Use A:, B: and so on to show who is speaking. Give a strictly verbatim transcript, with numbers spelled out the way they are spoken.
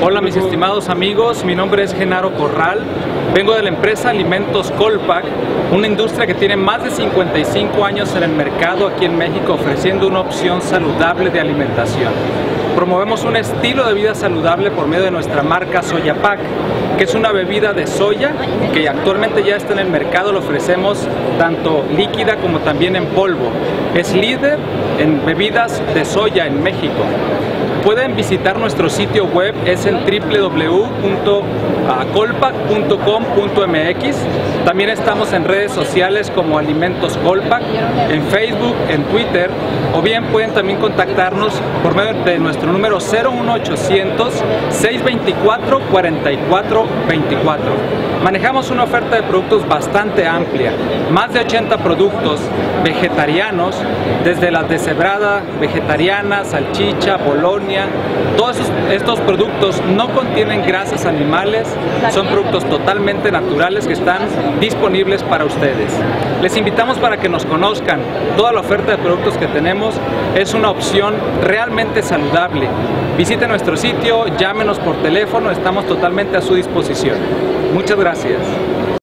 A: Hola mis estimados amigos, mi nombre es Genaro Corral, vengo de la empresa Alimentos Colpac, una industria que tiene más de cincuenta y cinco años en el mercado aquí en México, ofreciendo una opción saludable de alimentación. Promovemos un estilo de vida saludable por medio de nuestra marca Soyapac, que es una bebida de soya que actualmente ya está en el mercado. Lo ofrecemos tanto líquida como también en polvo. Es líder en bebidas de soya en México. Pueden visitar nuestro sitio web, es el w w w punto colpac punto com punto m x. También estamos en redes sociales como Alimentos Colpac, en Facebook, en Twitter, o bien pueden también contactarnos por medio de nuestro número cero uno ochocientos, seiscientos veinticuatro, cuarenta y cuatro veinticuatro. Manejamos una oferta de productos bastante amplia, más de ochenta productos vegetarianos, desde la deshebrada vegetariana, salchicha, bolonia. Todos estos productos no contienen grasas animales, son productos totalmente naturales que están disponibles para ustedes. Les invitamos para que nos conozcan. Toda la oferta de productos que tenemos es una opción realmente saludable. Visiten nuestro sitio, llámenos por teléfono, estamos totalmente a su disposición. Muchas gracias.